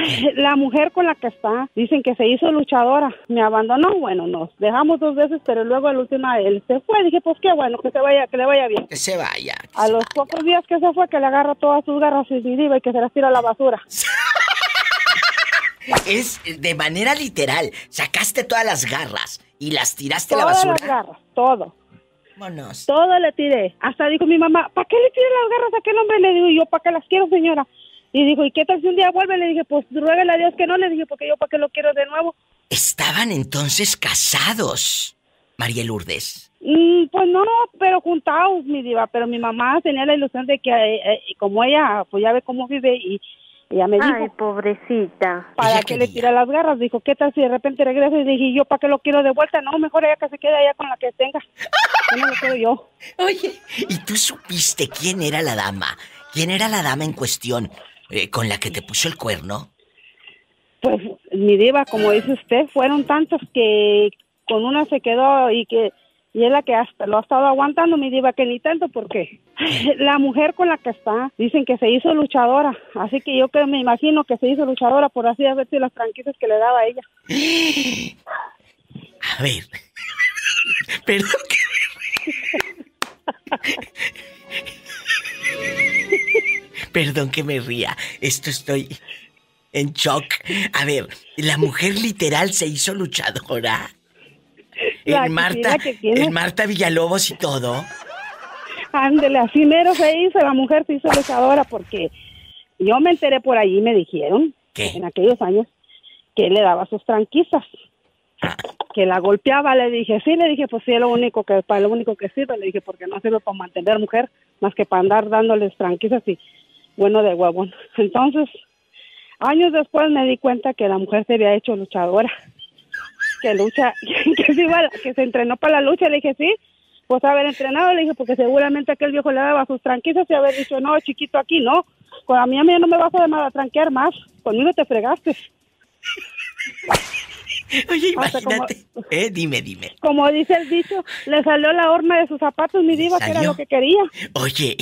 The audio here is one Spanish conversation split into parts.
La mujer con la que está, dicen que se hizo luchadora, me abandonó, bueno, nos dejamos 2 veces, pero luego a la última él se fue, dije, pues qué bueno, que se vaya, que le vaya bien. Que se vaya. A los pocos días que se fue, que le agarra todas sus garras y diva y que se las tira a la basura. Es de manera literal, sacaste todas las garras y las tiraste a la basura. Todas las garras, todo. Vámonos. Todo le tiré. Hasta dijo mi mamá, ¿para qué le tiré las garras a aquel hombre? Le digo yo, ¿para qué las quiero, señora? Y dijo, ¿y qué tal si un día vuelve? Le dije, pues ruégale a Dios que no. Le dije, porque yo ¿para qué lo quiero de nuevo? Estaban entonces casados, María Lourdes. Pues no, pero juntados, mi diva. Pero mi mamá tenía la ilusión de que, como ella, pues ya ve cómo vive y ella me dijo... Ay, pobrecita. ¿Para qué le tira las garras? Dijo, ¿qué tal si de repente regresa? Y dije, ¿yo para qué lo quiero de vuelta? No, mejor ella que se quede allá con la que tenga. Yo no lo quiero yo. Oye, ¿y tú supiste quién era la dama? ¿Quién era la dama en cuestión con la que te puso el cuerno? Pues, mi diva, como dice usted, fueron tantos que con una se quedó y es la que hasta lo ha estado aguantando, mi diva, que ni tanto, porque la mujer con la que está, dicen que se hizo luchadora, así que yo me imagino que se hizo luchadora por así a ver si las franquicias que le daba a ella. A ver, perdón que... Perdón que me ría, estoy en shock. A ver, la mujer literal se hizo luchadora. En Marta Villalobos y todo. Ándele, así mero se hizo, la mujer se hizo luchadora porque yo me enteré por allí y me dijeron, ¿qué? En aquellos años, que le daba sus tranquistas, que la golpeaba. Le dije, sí, pues sí, es lo único que sirve, le dije, porque no sirve para mantener mujer, más que para andar dándoles tranquistas y bueno de huevón. Entonces, años después me di cuenta que la mujer se había hecho luchadora. Que lucha, que se entrenó para la lucha. Le dije, sí, pues haber entrenado. Le dije, porque seguramente aquel viejo le daba sus tranquillas y haber dicho, no, chiquito, aquí no. Con a mí no me vas a tranquear más. Conmigo te fregaste. Oye, imagínate. Dime. Como dice el dicho, le salió la horma de sus zapatos, mi diva, que era lo que quería. Oye,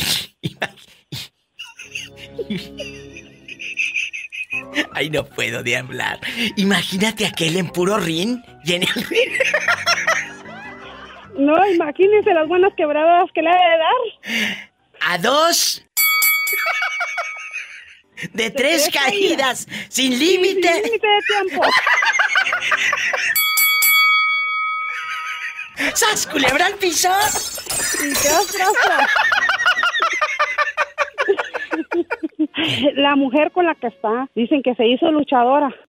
ay, no puedo de hablar. Imagínate aquel en puro rin y en el rin. No, imagínense las buenas quebradas que le ha de dar. A 2 de 3 caídas, sin límite. Sin límite de tiempo. ¡Sas, culebra al piso! Y la mujer con la que está, dicen que se hizo luchadora,